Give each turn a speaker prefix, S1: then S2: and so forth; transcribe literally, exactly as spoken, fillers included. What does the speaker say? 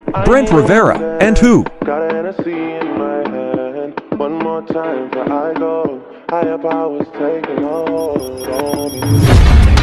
S1: Brent Rivera, and who?
S2: Got a Hennessy in my hand. One more time before I go. Higher powers taking hold on me.